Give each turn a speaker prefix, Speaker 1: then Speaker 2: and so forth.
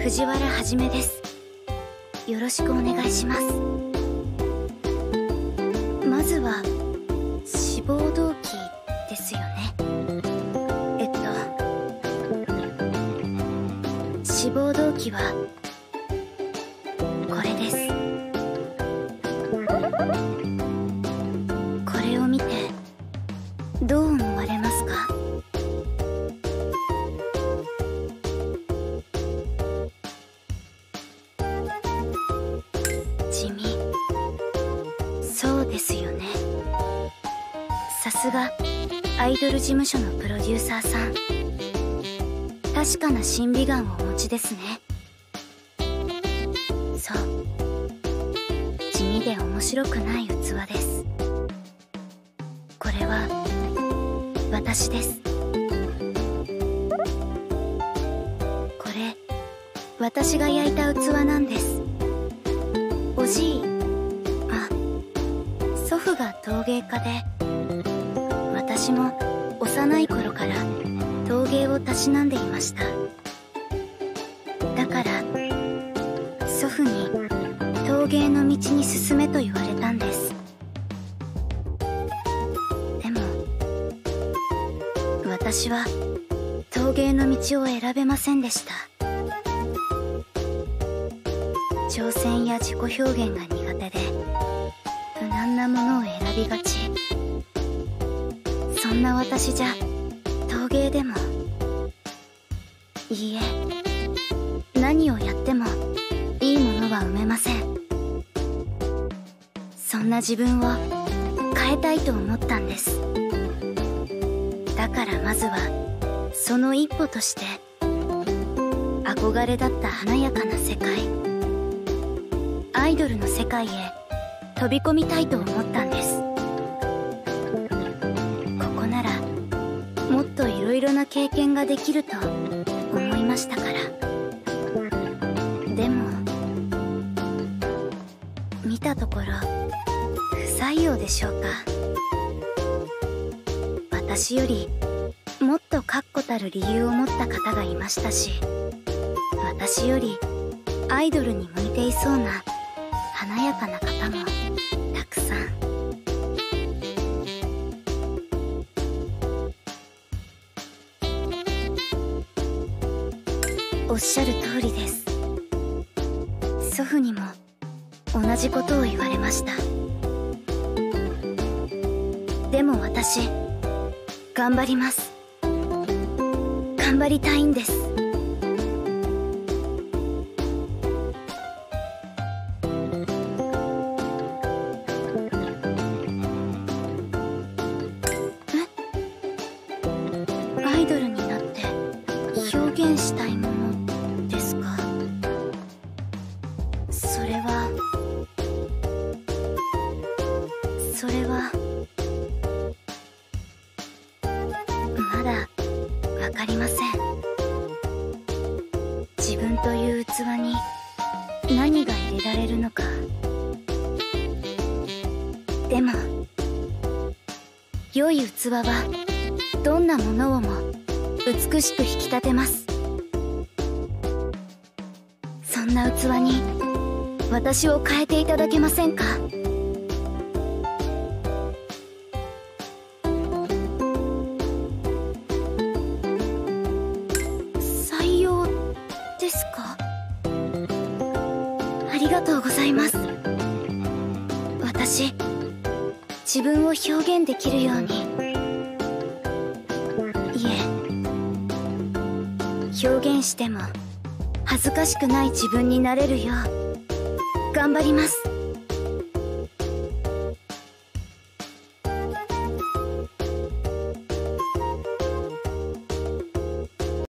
Speaker 1: 藤原はじめです。よろしくお願いします。まずは志望動機ですよね。志望動機はこれです。これを見てどう思われますか？地味。そうですよね。さすがアイドル事務所のプロデューサーさん。確かな審美眼をお持ちですね。そう、地味で面白くない器です。これは私です。これ私が焼いた器なんです。おじい、祖父が陶芸家で、私も幼い頃から陶芸をたしなんでいました。だから祖父に陶芸の道に進めと言われたんです。でも私は陶芸の道を選べませんでした。挑戦や自己表現が苦手で無難なものを選びがち。そんな私じゃ陶芸でも、いいえ、何をやってもいいものは生めません。そんな自分を変えたいと思ったんです。だからまずはその一歩として憧れだった華やかな世界、アイドルの世界へ飛び込みたいと思ったんです。ここならもっといろいろな経験ができると思いましたから。でも見たところ不採用でしょうか。私よりもっと確固たる理由を持った方がいましたし、私よりアイドルに向いていそうな華やかな方もたくさん。おっしゃる通りです。祖父にも同じことを言われました。でも私頑張ります。頑張りたいんです。アイドルになって表現したいものですか？それはまだわかりません。自分という器に何が入れられるのか。でも良い器はどんなものをも美しく引き立てます。そんな器に私を変えていただけませんか？採用ですか？ありがとうございます。私、自分を表現できるように、いえ、表現しても恥ずかしくない自分になれるよう頑張ります。